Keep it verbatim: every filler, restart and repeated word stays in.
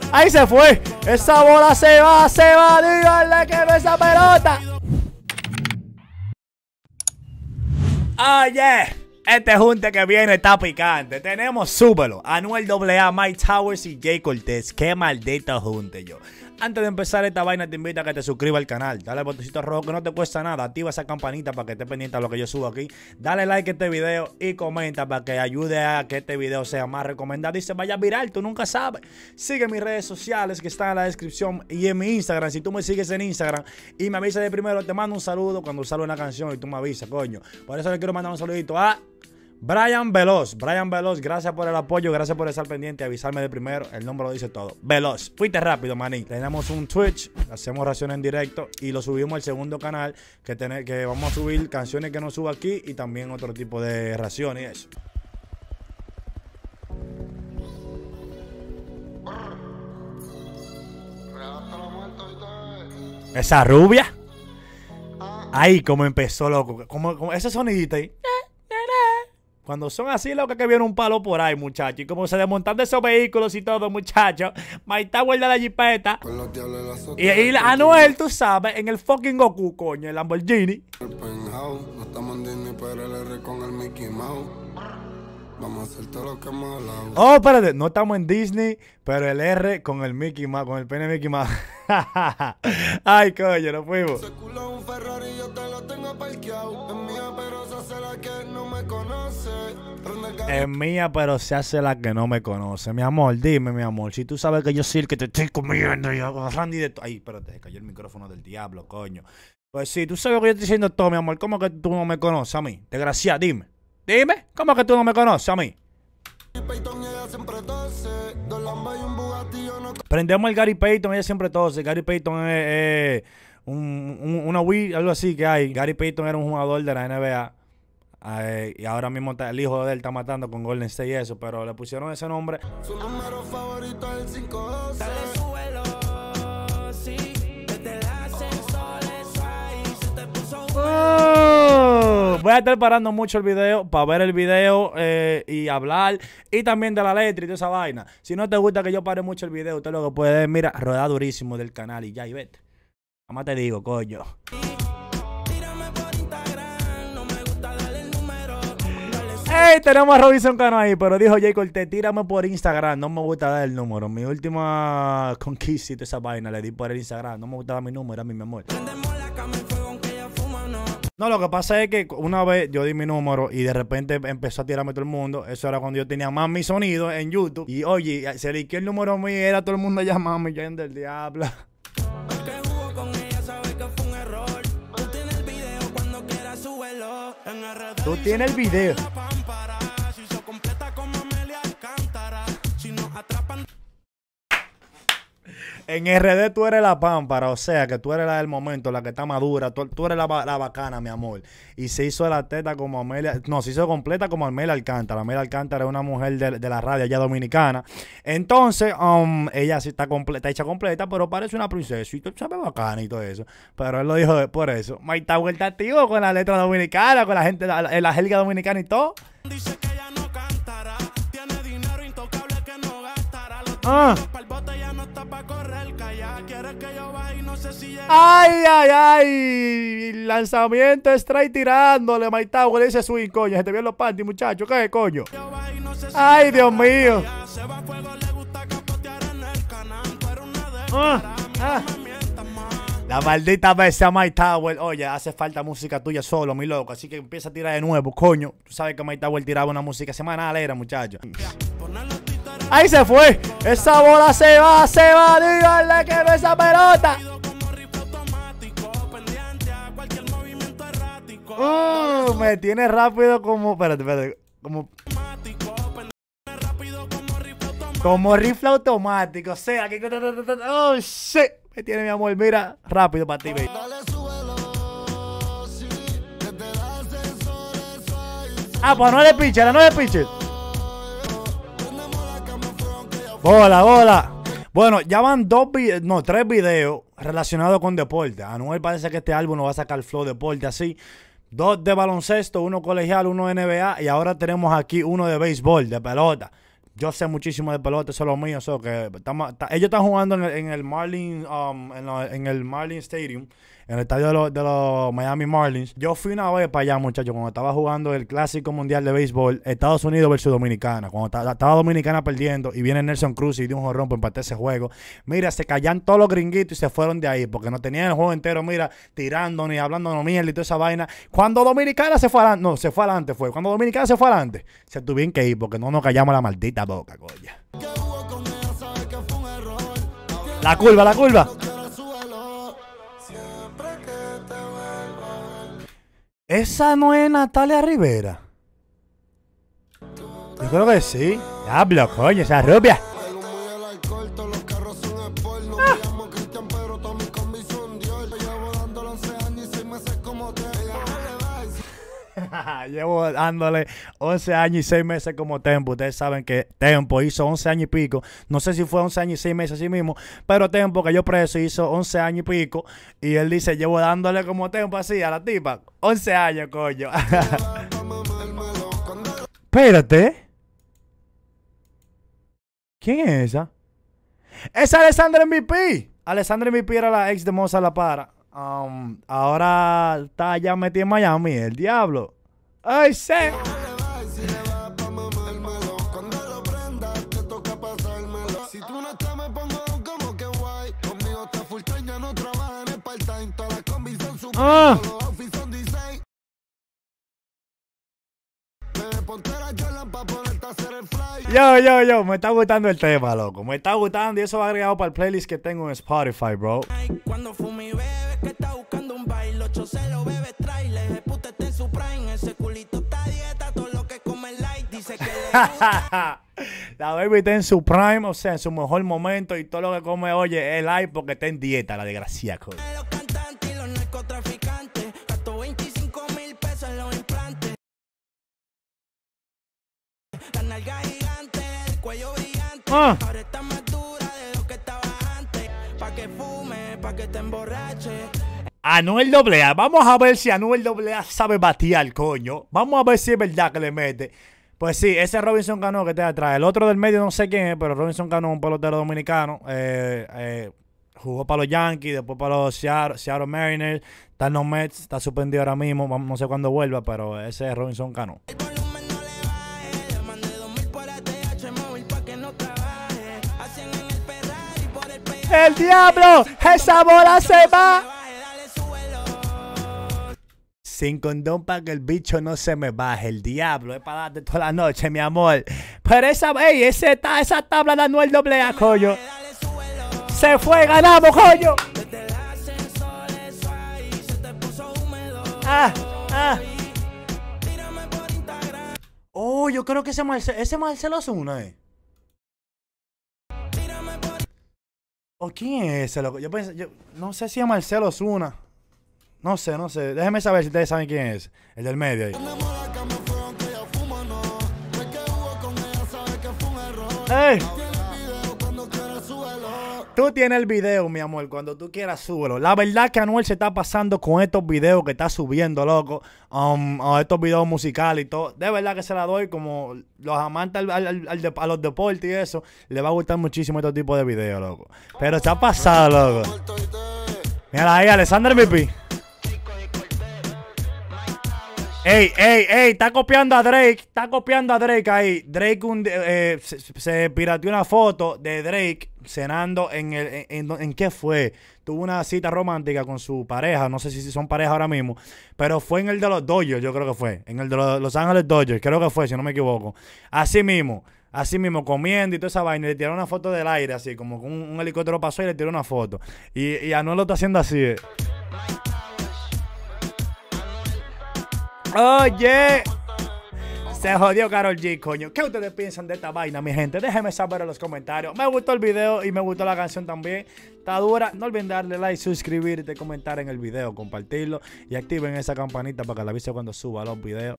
Ahí se fue. Esa bola se va, se va. Díganle que ve esa pelota. Oye, este junte que viene está picante. Tenemos, súbelo, Anuel doble A, Mike Towers y Jay Cortez. Qué maldito junte yo. Antes de empezar esta vaina te invito a que te suscribas al canal. Dale al botoncito rojo que no te cuesta nada. Activa esa campanita para que estés pendiente a lo que yo subo aquí. Dale like a este video y comenta para que ayude a que este video sea más recomendado y se vaya viral. Tú nunca sabes. Sigue mis redes sociales que están en la descripción y en mi Instagram. Si tú me sigues en Instagram y me avisas de primero, te mando un saludo cuando salga una canción y tú me avisas, coño. Por eso le quiero mandar un saludito a Brian Veloz, Brian Veloz, gracias por el apoyo, gracias por estar pendiente, avisarme de primero, el nombre lo dice todo. Veloz, fuiste rápido, maní. Tenemos un Twitch, hacemos reacciones en directo y lo subimos al segundo canal que, tener, que vamos a subir canciones que no subo aquí y también otro tipo de reacciones y eso. Esa rubia. Ahí como empezó, loco, como, como ese sonidito ahí. Cuando son así, lo que, que viene un palo por ahí, muchachos. Y como se desmontan de esos vehículos y todo, muchachos. Maitá guarda la jipeta. Y ahí Anuel, tú sabes, en el fucking Goku, coño, el Lamborghini. No estamos en Disney, pero el R con el Mickey Mouse. Vamos a hacer todo lo que hemos hablado. Oh, espérate, no estamos en Disney, pero el R con el Mickey Mouse, con el pene Mickey Mouse. Ay, coño, nos fuimos. Se culo un Ferrari, yo te lo tengo parqueado. Es mía, pero se hace la que no me conoce. Es mía, pero se hace la que no me conoce. Mi amor, dime, mi amor, si tú sabes que yo soy el que te estoy comiendo y agarrando y de todo. Ay, espérate, se cayó el micrófono del diablo, coño. Pues sí, tú sabes que yo estoy diciendo todo, mi amor. ¿Cómo que tú no me conoces a mí? Desgraciado, dime. Dime, ¿cómo que tú no me conoces a mí? Prendemos el Gary Payton, ella siempre tose. Gary Payton es eh, un, un, una Wii, algo así que hay. Gary Payton era un jugador de la N B A. Eh, y ahora mismo está, el hijo de él está matando con Golden State y eso, pero le pusieron ese nombre. Su número favorito es el cinco doce. Oh, voy a estar parando mucho el video para ver el video eh, y hablar y también de la letra y de esa vaina. Si no te gusta que yo pare mucho el video, usted lo que puede ver, mira, rodar durísimo del canal y ya, y vete. Nada más te digo, coño. Hey, tenemos a Robinson Cano ahí, pero dijo Jay Cortez, tírame por Instagram, no me gusta dar el número. Mi última conquista de esa vaina le di por el Instagram, no me gustaba mi número, a mí, mi amor. No, lo que pasa es que una vez yo di mi número y de repente empezó a tirarme todo el mundo. Eso era cuando yo tenía más mi sonido en YouTube. Y oye, se liqueó el número mío y era todo el mundo llamándome, yo en del diablo. Tú tienes el video. En R D tú eres la pámpara, o sea que tú eres la del momento, la que está madura, tú, tú eres la, la bacana, mi amor. Y se hizo la teta como Amelia, no, se hizo completa como Amelia Alcántara. Amelia Alcántara es una mujer de, de la radio allá dominicana. Entonces, um, ella sí está completa, hecha completa, pero parece una princesa y tú sabes bacana y todo eso. Pero él lo dijo por eso. Mike Tower está activo con la letra dominicana, con la gente, la, la, la jerga dominicana y todo. Dice que ella no cantará, tiene dinero intocable que no gastará. Ah. Ay, ay, ay. Lanzamiento straight tirándole. Mike Tower dice swing, coño. Se te vieron los panties, muchachos. ¿Qué coño? Ay, Dios mío. Ah, ah. La maldita bestia Mike Tower. Oye, hace falta música tuya solo, mi loco. Así que empieza a tirar de nuevo, coño. Tú sabes que Mike Tower tiraba una música semanal, era, muchacho. Ahí se fue. Esa bola se va, se va. Díganle que ve esa pelota. Uh, me tiene rápido como. Espérate, espérate. Como. Como rifle automático. O sea, que. Oh, shit. Me tiene mi amor. Mira, rápido para ti, baby. Ah, pues no le pitcher, no le pitcher. Bola, bola. Bueno, ya van dos videos, no, tres videos relacionados con deporte. Anuel parece que este álbum nos va a sacar flow deporte así. Dos de baloncesto, uno colegial, uno N B A y ahora tenemos aquí uno de béisbol, de pelota. Yo sé muchísimo de pelota, eso es lo mío. Eso, que estamos, ta, ellos están jugando en el, en el Marlin, um, en, lo, en el Marlin Stadium, en el estadio de los, de los Miami Marlins. Yo fui una vez para allá, muchachos, cuando estaba jugando el Clásico Mundial de Béisbol, Estados Unidos versus Dominicana. Cuando ta, estaba Dominicana perdiendo y viene Nelson Cruz y dio un jorrón para empatar ese juego. Mira, se callan todos los gringuitos y se fueron de ahí porque no tenían el juego entero, mira, tirando ni hablando no mierda y toda esa vaina. Cuando Dominicana se fue adelante, no, se fue adelante fue. Cuando Dominicana se fue adelante, se tuvieron que ir porque no nos callamos la maldita boca, coño. La curva, la curva. Esa no es Natalia Rivera. Yo creo que sí. Diablo, coño, esa rubia. Llevo dándole once años y seis meses como Tempo. Ustedes saben que Tempo hizo once años y pico. No sé si fue once años y seis meses así mismo, pero Tempo, que yo preso, hizo once años y pico. Y él dice, llevo dándole como Tempo así a la tipa. once años, coño. Espérate. ¿Quién es esa? Es Alessandra M V P. Alessandra M V P era la ex de Moza La Para. Um, ahora está ya metida en Miami, el diablo. ¡Ay, sé! Ah. Yo, yo, yo, me está gustando el tema, loco. Me está gustando y eso va agregado para el playlist que tengo en Spotify, bro. Cuando fumi bebe que está buscando un baile, ocho se lo bebe trailer, el puta está en su prime, ese culito está a dieta, todo lo que come el light, dice que le gusta. La baby está en su prime, o sea, en su mejor momento y todo lo que come, oye, es light porque está en dieta, la desgracia, coño. Los cantantes y los narcotraficantes, gastó veinticinco mil pesos en los implantes. La nalga gigante, el cuello brillante, ah. Ahora está más dura de lo que estaba antes. Pa' que fume, pa' que te emborrache. Anuel doble A, vamos a ver si Anuel doble A sabe batear, coño. Vamos a ver si es verdad que le mete. Pues sí, ese Robinson Cano que te atrás. El otro del medio no sé quién es, pero Robinson Cano es un pelotero dominicano. Eh, eh, jugó para los Yankees, después para los Seattle, Seattle Mariners. Está en los Mets, está suspendido ahora mismo. No sé cuándo vuelva, pero ese es Robinson Cano. ¡El diablo! ¡Esa bola se va! Sin condón para que el bicho no se me baje. El diablo es para darte toda la noche, mi amor. Pero esa, ey, ese, esa tabla de Anuel doble A, coño. Se fue, ganamos, coño. Ah, ah. Oh, yo creo que ese Marcelo, ese Marcelo Osuna, eh. ¿O quién es ese, loco? Yo pensé, yo no sé si es Marcelo Osuna. No sé, no sé. Déjenme saber si ustedes saben quién es. El del medio ahí. ¡Ey! Tú tienes el video, mi amor. Cuando tú quieras, súbelo. La verdad que Anuel se está pasando con estos videos que está subiendo, loco. Um, a estos videos musicales y todo. De verdad que se la doy. Como los amantes al, al, al de, a los deportes y eso, le va a gustar muchísimo este tipo de videos, loco. Pero se ha pasado, loco. Mira ahí, Alessandra M V P. Ey, ey, ey, está copiando a Drake, está copiando a Drake ahí. Drake un, eh, se, se pirateó una foto de Drake cenando en el, en, en, en ¿qué fue? Tuvo una cita romántica con su pareja, no sé si son pareja ahora mismo, pero fue en el de los Dodgers, yo creo que fue, en el de los Los Ángeles Dodgers, creo que fue, si no me equivoco. Así mismo, así mismo, comiendo y toda esa vaina, y le tiraron una foto del aire, así, como un, un helicóptero pasó y le tiró una foto. Y, y Anuel lo está haciendo así, eh. Oye, se jodió Karol G, coño. ¿Qué ustedes piensan de esta vaina, mi gente? Déjenme saber en los comentarios. Me gustó el video y me gustó la canción también. Está dura. No olviden darle like, suscribirte, comentar en el video, compartirlo y activen esa campanita para que la avise cuando suba los videos.